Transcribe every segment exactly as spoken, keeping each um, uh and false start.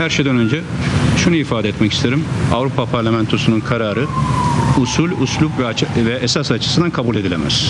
her şeyden önce şunu ifade etmek isterim. Avrupa Parlamentosu'nun kararı usul, uslup ve, açı, ve esas açısından kabul edilemez.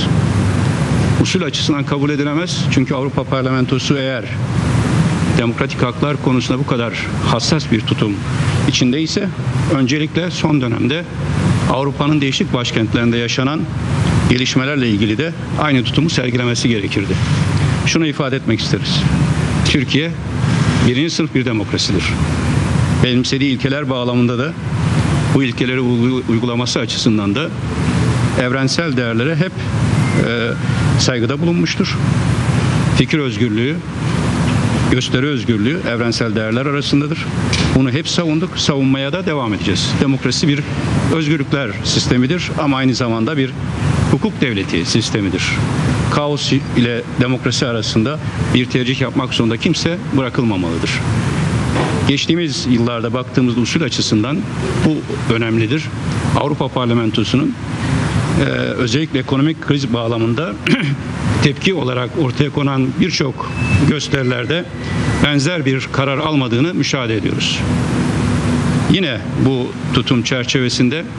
Usul açısından kabul edilemez çünkü Avrupa Parlamentosu eğer demokratik haklar konusunda bu kadar hassas bir tutum içindeyse öncelikle son dönemde Avrupa'nın değişik başkentlerinde yaşanan gelişmelerle ilgili de aynı tutumu sergilemesi gerekirdi. Şunu ifade etmek isteriz. Türkiye birinci sınıf bir demokrasidir. Benimsediği ilkeler bağlamında da bu ilkeleri uygulaması açısından da evrensel değerlere hep e, saygıda bulunmuştur. Fikir özgürlüğü, gösteri özgürlüğü evrensel değerler arasındadır. Bunu hep savunduk, savunmaya da devam edeceğiz. Demokrasi bir özgürlükler sistemidir ama aynı zamanda bir hukuk devleti sistemidir. Kaos ile demokrasi arasında bir tercih yapmak zorunda kimse bırakılmamalıdır. Geçtiğimiz yıllarda baktığımızda usul açısından bu önemlidir. Avrupa Parlamentosu'nun e, özellikle ekonomik kriz bağlamında tepki olarak ortaya konan birçok gösterilerde benzer bir karar almadığını müşahede ediyoruz. Yine bu tutum çerçevesinde e,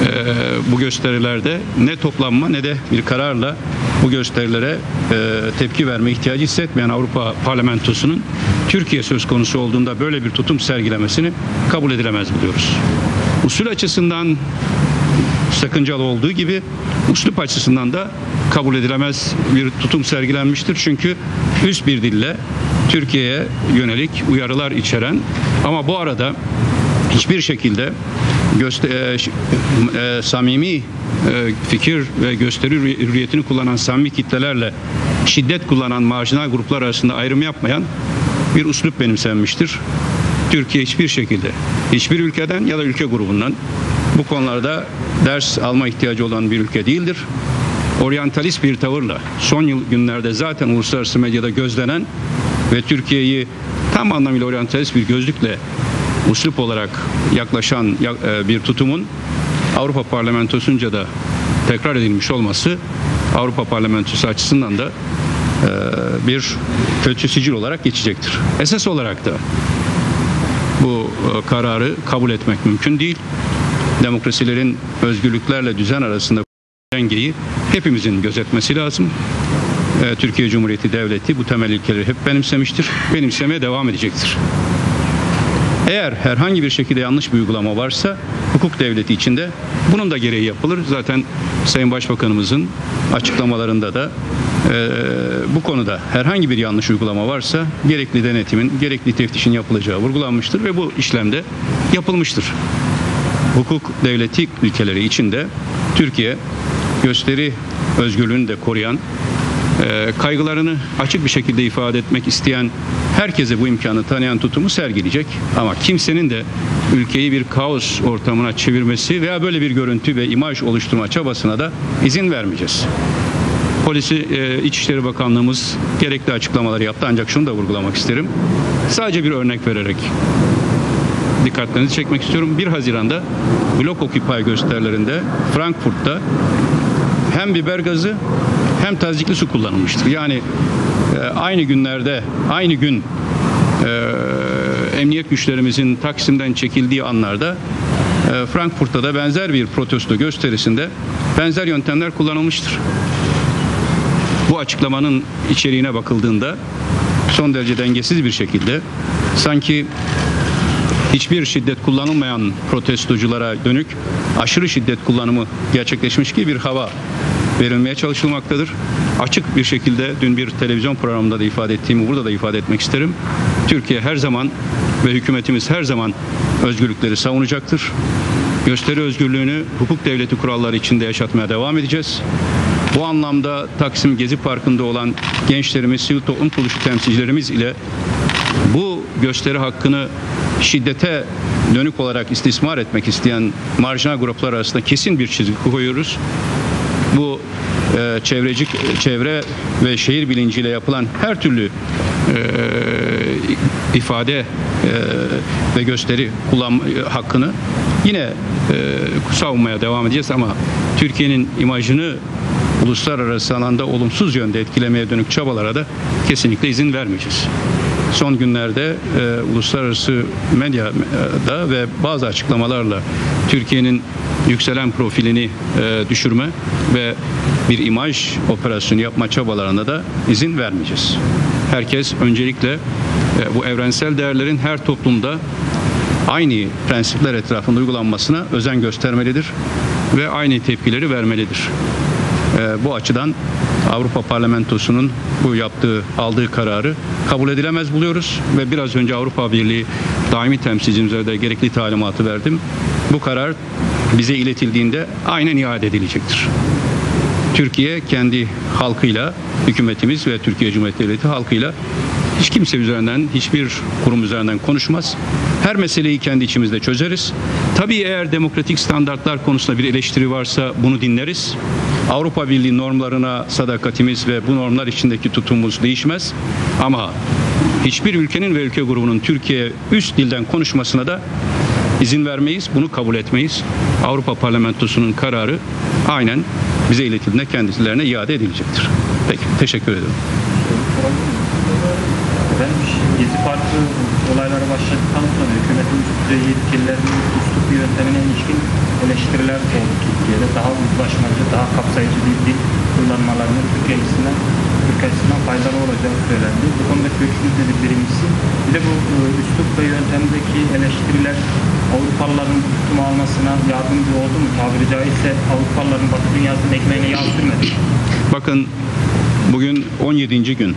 bu gösterilerde ne toplanma ne de bir kararla bu gösterilere e, tepki verme ihtiyacı hissetmeyen Avrupa Parlamentosu'nun Türkiye söz konusu olduğunda böyle bir tutum sergilemesini kabul edilemez buluyoruz. Usul açısından sakıncalı olduğu gibi üslup açısından da kabul edilemez bir tutum sergilenmiştir. Çünkü üst bir dille Türkiye'ye yönelik uyarılar içeren ama bu arada hiçbir şekilde göster e, e, samimi e, fikir ve gösteri hürriyetini kullanan samimi kitlelerle şiddet kullanan marjinal gruplar arasında ayrım yapmayan bir üslup benimsenmiştir. Türkiye hiçbir şekilde hiçbir ülkeden ya da ülke grubundan bu konularda ders alma ihtiyacı olan bir ülke değildir. Oryantalist bir tavırla son yıl günlerde zaten uluslararası medyada gözlenen ve Türkiye'yi tam anlamıyla oryantalist bir gözlükle üslup olarak yaklaşan bir tutumun Avrupa Parlamentosu'nca da tekrar edilmiş olması Avrupa Parlamentosu açısından da bir kötü sicil olarak geçecektir. Esas olarak da bu kararı kabul etmek mümkün değil. Demokrasilerin özgürlüklerle düzen arasında dengeyi hepimizin gözetmesi lazım. Türkiye Cumhuriyeti Devleti bu temel ilkeleri hep benimsemiştir. Benimsemeye devam edecektir. Eğer herhangi bir şekilde yanlış bir uygulama varsa hukuk devleti içinde bunun da gereği yapılır. Zaten Sayın Başbakanımızın açıklamalarında da e, bu konuda herhangi bir yanlış uygulama varsa gerekli denetimin, gerekli teftişin yapılacağı vurgulanmıştır ve bu işlemde yapılmıştır. Hukuk devleti ülkeleri içinde Türkiye gösteri özgürlüğünü de koruyan, e, kaygılarını açık bir şekilde ifade etmek isteyen herkese bu imkanı tanıyan tutumu sergileyecek. Ama kimsenin de ülkeyi bir kaos ortamına çevirmesi veya böyle bir görüntü ve imaj oluşturma çabasına da izin vermeyeceğiz. Polisi, e, İçişleri Bakanlığımız gerekli açıklamaları yaptı ancak şunu da vurgulamak isterim. Sadece bir örnek vererek dikkatlerinizi çekmek istiyorum. bir Haziran'da Blok Occupy gösterilerinde Frankfurt'ta hem biber gazı hem tazikli su kullanılmıştır. Yani e, aynı günlerde, aynı gün e, emniyet güçlerimizin Taksim'den çekildiği anlarda e, Frankfurt'ta da benzer bir protesto gösterisinde benzer yöntemler kullanılmıştır. Bu açıklamanın içeriğine bakıldığında son derece dengesiz bir şekilde sanki hiçbir şiddet kullanılmayan protestoculara dönük aşırı şiddet kullanımı gerçekleşmiş gibi bir hava verilmeye çalışılmaktadır. Açık bir şekilde dün bir televizyon programında da ifade ettiğimi burada da ifade etmek isterim. Türkiye her zaman ve hükümetimiz her zaman özgürlükleri savunacaktır. Gösteri özgürlüğünü hukuk devleti kuralları içinde yaşatmaya devam edeceğiz. Bu anlamda Taksim Gezi Parkı'nda olan gençlerimiz, sivil toplum kuruluşu temsilcilerimiz ile bu gösteri hakkını şiddete dönük olarak istismar etmek isteyen marjinal gruplar arasında kesin bir çizgi koyuyoruz. Bu e, çevreci, çevre ve şehir bilinciyle yapılan her türlü e, ifade e, ve gösteri kullanma hakkını yine e, savunmaya devam edeceğiz ama Türkiye'nin imajını uluslararası alanda olumsuz yönde etkilemeye dönük çabalara da kesinlikle izin vermeyeceğiz. son günlerde e, uluslararası medyada ve bazı açıklamalarla Türkiye'nin yükselen profilini e, düşürme ve bir imaj operasyonu yapma çabalarına da izin vermeyeceğiz. Herkes öncelikle e, bu evrensel değerlerin her toplumda aynı prensipler etrafında uygulanmasına özen göstermelidir ve aynı tepkileri vermelidir. E, bu açıdan Avrupa Parlamentosu'nun bu yaptığı, aldığı kararı kabul edilemez buluyoruz ve biraz önce Avrupa Birliği daimi temsilcimize de gerekli talimatı verdim. Bu karar bize iletildiğinde aynen iade edilecektir. Türkiye kendi halkıyla, hükümetimiz ve Türkiye Cumhuriyeti Devleti halkıyla hiç kimse üzerinden, hiçbir kurum üzerinden konuşmaz. Her meseleyi kendi içimizde çözeriz. Tabii eğer demokratik standartlar konusunda bir eleştiri varsa bunu dinleriz. Avrupa Birliği normlarına sadakatimiz ve bu normlar içindeki tutumumuz değişmez. Ama hiçbir ülkenin ve ülke grubunun Türkiye üst dilden konuşmasına da izin vermeyiz, bunu kabul etmeyiz. Avrupa Parlamentosu'nun kararı aynen bize iletildiğinde kendilerine iade edilecektir. Peki, teşekkür ederim. Ben Gezi Parkı olayları başladıktan sonra hükümetin üst düzey yetkililerinin üslup yöntemine ilişkin eleştiriler oldu Türkiye'de. Daha uzlaşmacı, daha kapsayıcı bir dil kullanmalarının Türkiye açısından, Türkiye açısından faydalı olacağı söylendi. Bu konuda görüşünüz nedir birincisi? Bir de bu üslup ve yöntemdeki eleştiriler Avrupalıların bu tutumu almasına yardımcı oldu mu? Tabiri caizse Avrupalıların Batı dünyasının ekmeğine yağ sürmedi. Bakın bugün on yedinci gün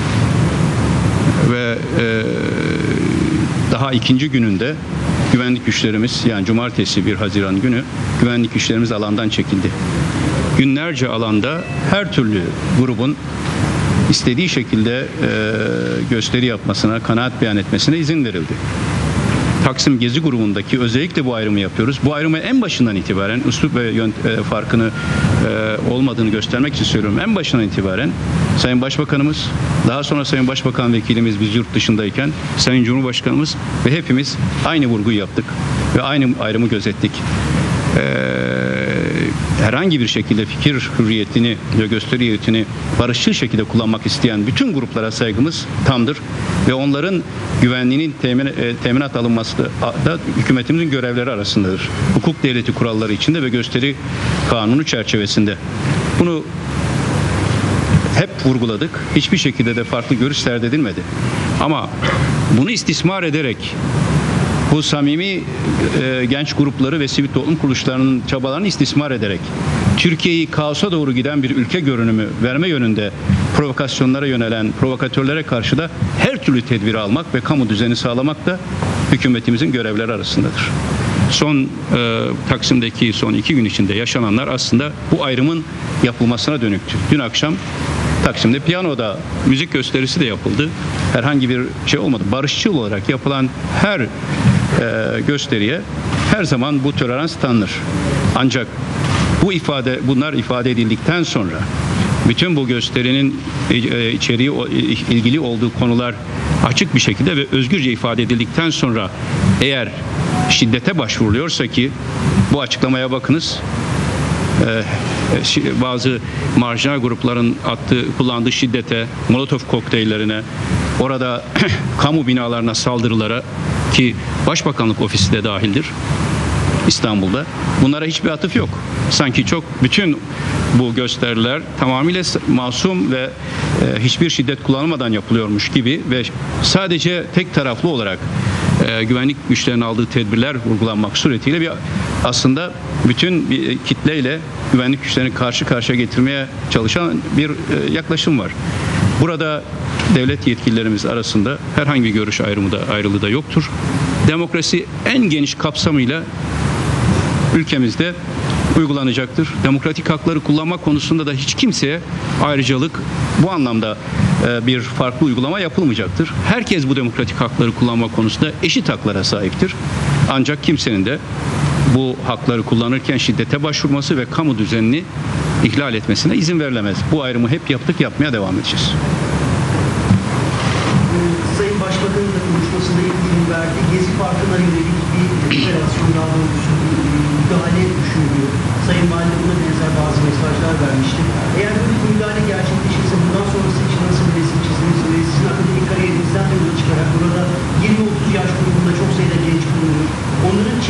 ve e, daha ikinci gününde güvenlik güçlerimiz, yani cumartesi bir Haziran günü güvenlik güçlerimiz alandan çekildi. Günlerce alanda her türlü grubun istediği şekilde e, gösteri yapmasına, kanaat beyan etmesine izin verildi. Taksim Gezi grubundaki özellikle bu ayrımı yapıyoruz. Bu ayrımı en başından itibaren üslup ve yönt e, farkını e, olmadığını göstermek için söylüyorum. En başından itibaren Sayın Başbakanımız, daha sonra Sayın Başbakan Vekilimiz biz yurt dışındayken Sayın Cumhurbaşkanımız ve hepimiz aynı vurguyu yaptık ve aynı ayrımı gözettik. Ee, herhangi bir şekilde fikir hürriyetini ve gösteri hürriyetini barışçıl şekilde kullanmak isteyen bütün gruplara saygımız tamdır ve onların güvenliğinin temin, e, teminat alınması da hükümetimizin görevleri arasındadır. Hukuk devleti kuralları içinde ve gösteri kanunu çerçevesinde. Bunu hep vurguladık. Hiçbir şekilde de farklı görüş serdedilmedi. Ama bunu istismar ederek bu samimi e, genç grupları ve sivil toplum kuruluşlarının çabalarını istismar ederek Türkiye'yi kaosa doğru giden bir ülke görünümü verme yönünde provokasyonlara yönelen provokatörlere karşı da her türlü tedbiri almak ve kamu düzeni sağlamak da hükümetimizin görevleri arasındadır. Son e, Taksim'deki son iki gün içinde yaşananlar aslında bu ayrımın yapılmasına dönüktü. Dün akşam Taksim'de piyanoda müzik gösterisi de yapıldı. Herhangi bir şey olmadı. Barışçıl olarak yapılan her e, gösteriye her zaman bu tolerans tanınır. Ancak bu ifade, bunlar ifade edildikten sonra bütün bu gösterinin e, içeriği ilgili olduğu konular açık bir şekilde ve özgürce ifade edildikten sonra eğer şiddete başvuruluyorsa ki bu açıklamaya bakınız. Ee, bazı marjinal grupların attığı, kullandığı şiddete, molotof kokteyllerine, orada kamu binalarına saldırılara ki Başbakanlık ofisi de dahildir İstanbul'da. Bunlara hiçbir atıf yok. Sanki çok bütün bu gösteriler tamamıyla masum ve e, hiçbir şiddet kullanılmadan yapılıyormuş gibi ve sadece tek taraflı olarak e, güvenlik güçlerinin aldığı tedbirler vurgulanmak suretiyle bir aslında bütün bir kitleyle güvenlik güçlerini karşı karşıya getirmeye çalışan bir e, yaklaşım var. Burada devlet yetkililerimiz arasında herhangi bir görüş ayrımı da ayrılığı da yoktur. Demokrasi en geniş kapsamıyla ülkemizde uygulanacaktır. Demokratik hakları kullanma konusunda da hiç kimseye ayrıcalık bu anlamda bir farklı uygulama yapılmayacaktır. Herkes bu demokratik hakları kullanma konusunda eşit haklara sahiptir. Ancak kimsenin de bu hakları kullanırken şiddete başvurması ve kamu düzenini ihlal etmesine izin verilemez. Bu ayrımı hep yaptık, yapmaya devam edeceğiz. Sayın Başbakan'ın da konuşmasında izin verdi. Gezi Parkı'na yönelik bir operasyon daha doğrusu müdahale düşünülüyor. Sayın Vali buna benzer bazı mesajlar vermişti. Eğer böyle bir müdahale gerçekleşirse bundan sonrası için nasıl bir resim çizdiniz ve sizin akademik kariyerinizden de yola çıkarak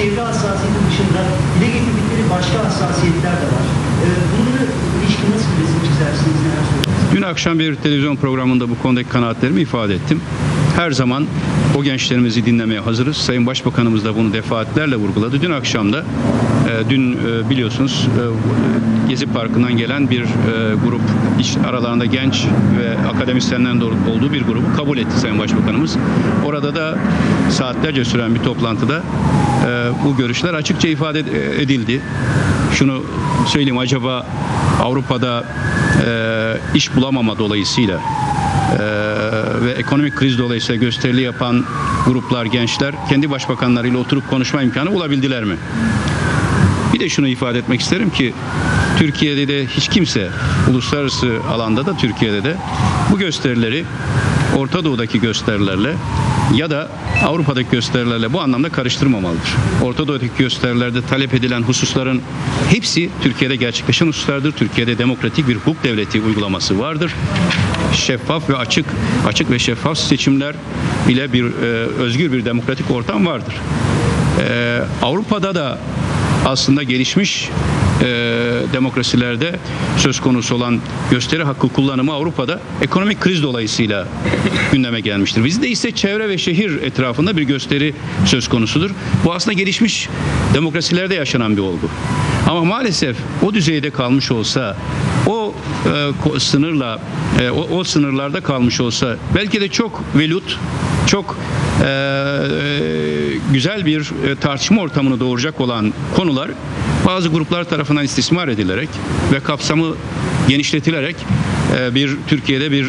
çevre hassasiyeti dışında dile getirdikleri başka hassasiyetler de var. Ee, bununla ilişkin nasıl bir resim çizersiniz, neler söylersiniz? Dün akşam bir televizyon programında bu konudaki kanaatlerimi ifade ettim. Her zaman o gençlerimizi dinlemeye hazırız. Sayın Başbakanımız da bunu defaatlerle vurguladı. Dün akşam da, e, dün e, biliyorsunuz e, Gezi Parkı'ndan gelen bir e, grup, iş aralarında genç ve akademisyenlerin de olduğu bir grubu kabul etti Sayın Başbakanımız. Orada da saatlerce süren bir toplantıda e, bu görüşler açıkça ifade edildi. Şunu söyleyeyim, acaba Avrupa'da e, iş bulamama dolayısıyla Ee, ve ekonomik kriz dolayısıyla gösterili yapan gruplar, gençler kendi başbakanlarıyla oturup konuşma imkanı bulabildiler mi? Bir de şunu ifade etmek isterim ki Türkiye'de de hiç kimse, uluslararası alanda da Türkiye'de de bu gösterileri Orta Doğu'daki gösterilerle ya da Avrupa'daki gösterilerle bu anlamda karıştırmamalıdır. Orta Doğu'daki gösterilerde talep edilen hususların hepsi Türkiye'de gerçekleşen hususlardır. Türkiye'de demokratik bir hukuk devleti uygulaması vardır. Şeffaf ve açık, açık ve şeffaf seçimler ile bir e, özgür bir demokratik ortam vardır. E, Avrupa'da da aslında gelişmiş e, demokrasilerde söz konusu olan gösteri hakkı kullanımı Avrupa'da ekonomik kriz dolayısıyla gündeme gelmiştir. Bizde ise çevre ve şehir etrafında bir gösteri söz konusudur. Bu aslında gelişmiş demokrasilerde yaşanan bir olgu. Ama maalesef o düzeyde kalmış olsa, o e, sınırla, e, o, o sınırlarda kalmış olsa belki de çok velut, çok e, güzel bir e, tartışma ortamını doğuracak olan konular bazı gruplar tarafından istismar edilerek ve kapsamı genişletilerek e, bir Türkiye'de bir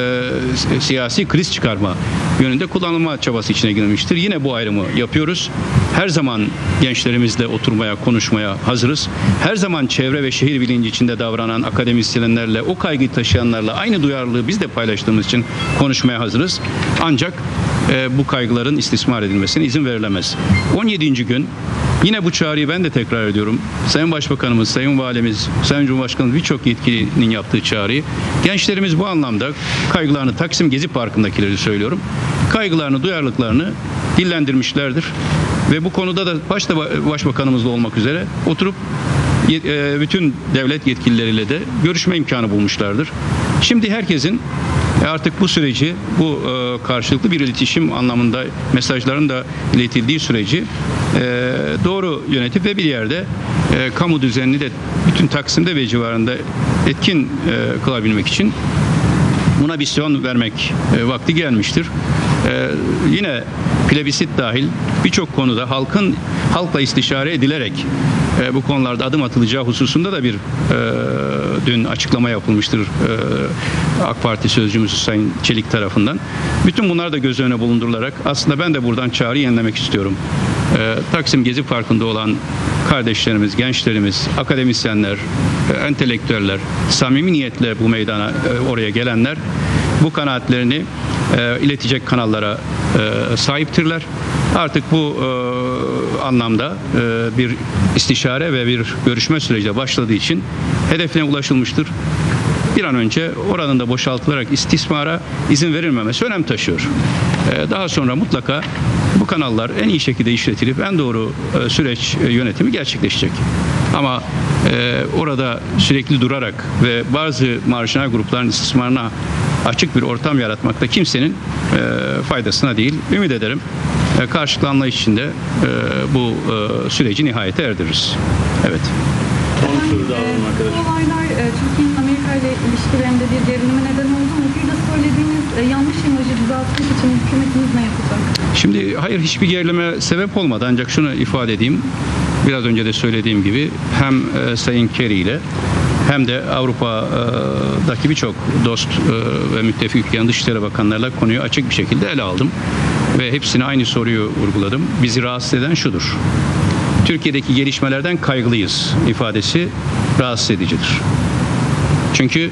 e, siyasi kriz çıkarma yönünde kullanılma çabası içine girmiştir. Yine bu ayrımı yapıyoruz. Her zaman gençlerimizle oturmaya, konuşmaya hazırız. Her zaman çevre ve şehir bilinci içinde davranan akademisyenlerle, o kaygıyı taşıyanlarla aynı duyarlılığı biz de paylaştığımız için konuşmaya hazırız. Ancak e, bu kaygıların istismar edilmesine izin verilemez. on yedinci gün yine bu çağrıyı ben de tekrar ediyorum. Sayın Başbakanımız, Sayın Valimiz, Sayın Cumhurbaşkanımız, birçok yetkilinin yaptığı çağrıyı. Gençlerimiz bu anlamda kaygılarını, Taksim Gezi Parkı'ndakileri söylüyorum, kaygılarını, duyarlılıklarını dillendirmişlerdir. Ve bu konuda da başta Başbakanımızla olmak üzere oturup bütün devlet yetkilileriyle de görüşme imkanı bulmuşlardır. Şimdi herkesin artık bu süreci, bu karşılıklı bir iletişim anlamında mesajların da iletildiği süreci doğru yönetip ve bir yerde kamu düzenini de bütün Taksim'de ve civarında etkin kılabilmek için buna bir son vermek vakti gelmiştir. Yine plebisit dahil birçok konuda halkın halkla istişare edilerek e, bu konularda adım atılacağı hususunda da bir e, dün açıklama yapılmıştır e, AK Parti sözcümüz Sayın Çelik tarafından. Bütün bunlar da göz önüne bulundurularak aslında ben de buradan çağrı yenilemek istiyorum. E, Taksim Gezi Parkı'nda olan kardeşlerimiz, gençlerimiz, akademisyenler, e, entelektüeller, samimi niyetle bu meydana e, oraya gelenler bu kanaatlerini e, iletecek kanallara e, sahiptirler. Artık bu e, anlamda e, bir istişare ve bir görüşme süreci de başladığı için hedefine ulaşılmıştır. Bir an önce oranın da boşaltılarak istismara izin verilmemesi önem taşıyor. E, daha sonra mutlaka bu kanallar en iyi şekilde işletilip en doğru e, süreç e, yönetimi gerçekleşecek. Ama e, orada sürekli durarak ve bazı marjinal grupların istismarına açık bir ortam yaratmakta kimsenin e, faydasına değil. Ümit ederim e, karşılıklı anlayış içinde e, bu e, süreci nihayete erdiririz. Evet. Son soru da alalım arkadaşlar. Bu olaylar e, Türkiye'nin Amerika ile ilişkilerinde bir gerilime neden oldu mu? Bir de söylediğiniz e, yanlış imajı düzeltmek için hükümetimiz ne yapacak? Şimdi hayır, hiçbir gerilime sebep olmadı, ancak şunu ifade edeyim. Biraz önce de söylediğim gibi hem e, Sayın Kerry ile hem de Avrupa'daki birçok dost ve müttefik ülkenin Dışişleri Bakanlarıyla konuyu açık bir şekilde ele aldım. Ve hepsine aynı soruyu vurguladım. Bizi rahatsız eden şudur: Türkiye'deki gelişmelerden kaygılıyız ifadesi rahatsız edicidir. Çünkü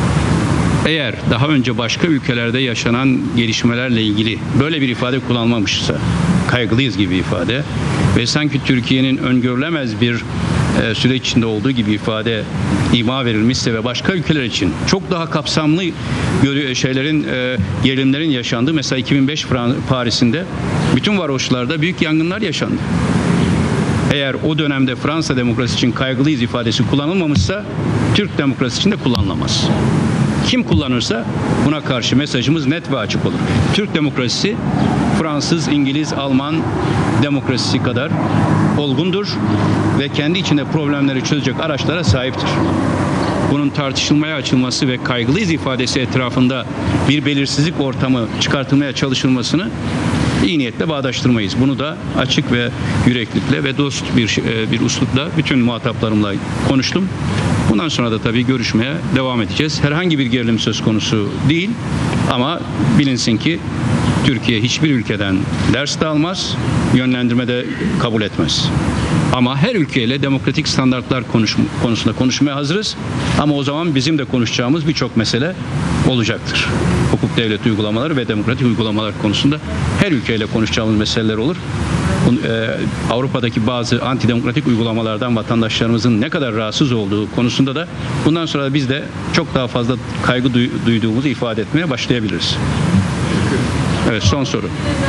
eğer daha önce başka ülkelerde yaşanan gelişmelerle ilgili böyle bir ifade kullanılmamışsa, kaygılıyız gibi ifade ve sanki Türkiye'nin öngörülemez bir e, süreç içinde olduğu gibi ifade ima verilmişse ve başka ülkeler için çok daha kapsamlı şeylerin, e, gerilimlerin yaşandığı, mesela iki bin beş Paris'inde bütün varoşlarda büyük yangınlar yaşandı. Eğer o dönemde Fransa demokrasisi için kaygılıyız ifadesi kullanılmamışsa Türk demokrasisi için de kullanılamaz. Kim kullanırsa buna karşı mesajımız net ve açık olur. Türk demokrasisi Fransız, İngiliz, Alman demokrasisi kadar olgundur ve kendi içinde problemleri çözecek araçlara sahiptir. Bunun tartışılmaya açılması ve kaygılıyız ifadesi etrafında bir belirsizlik ortamı çıkartılmaya çalışılmasını iyi niyetle bağdaştırmayız. Bunu da açık ve yüreklikle ve dost bir bir üslupla bütün muhataplarımla konuştum. Bundan sonra da tabii görüşmeye devam edeceğiz. Herhangi bir gerilim söz konusu değil ama bilinsin ki Türkiye hiçbir ülkeden ders de almaz, yönlendirme de kabul etmez. Ama her ülkeyle demokratik standartlar konuş, konusunda konuşmaya hazırız. Ama o zaman bizim de konuşacağımız birçok mesele olacaktır. Hukuk devleti uygulamaları ve demokratik uygulamalar konusunda her ülkeyle konuşacağımız meseleler olur. Avrupa'daki bazı antidemokratik uygulamalardan vatandaşlarımızın ne kadar rahatsız olduğu konusunda da bundan sonra biz de çok daha fazla kaygı duyduğumuzu ifade etmeye başlayabiliriz. Evet, son soru.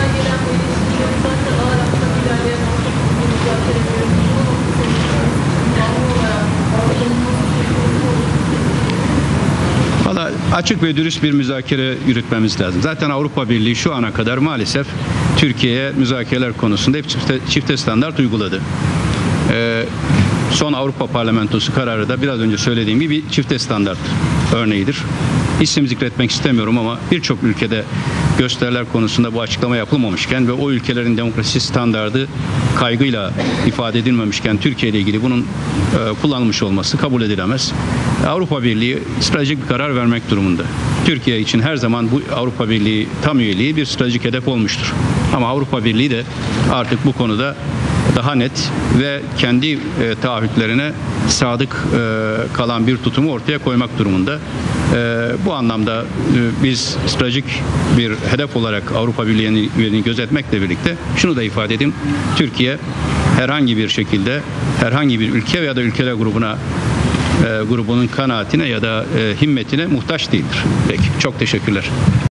Valla açık ve dürüst bir müzakere yürütmemiz lazım. Zaten Avrupa Birliği şu ana kadar maalesef Türkiye'ye müzakereler konusunda hep çifte, çifte standart uyguladı. Ee, son Avrupa Parlamentosu kararı da biraz önce söylediğim gibi çifte standart örneğidir. İsim zikretmek istemiyorum ama birçok ülkede gösteriler konusunda bu açıklama yapılmamışken ve o ülkelerin demokrasi standardı kaygıyla ifade edilmemişken Türkiye ile ilgili bunun e, kullanılmış olması kabul edilemez. Avrupa Birliği stratejik bir karar vermek durumunda. Türkiye için her zaman bu Avrupa Birliği tam üyeliği bir stratejik hedef olmuştur. Ama Avrupa Birliği de artık bu konuda daha net ve kendi e, taahhütlerine sadık e, kalan bir tutumu ortaya koymak durumunda. E, bu anlamda e, biz stratejik bir hedef olarak Avrupa Birliği'ni üyeliğini gözetmekle birlikte şunu da ifade edeyim. Türkiye herhangi bir şekilde herhangi bir ülke veya da ülkeler grubuna e, grubunun kanaatine ya da e, himmetine muhtaç değildir. Peki, çok teşekkürler.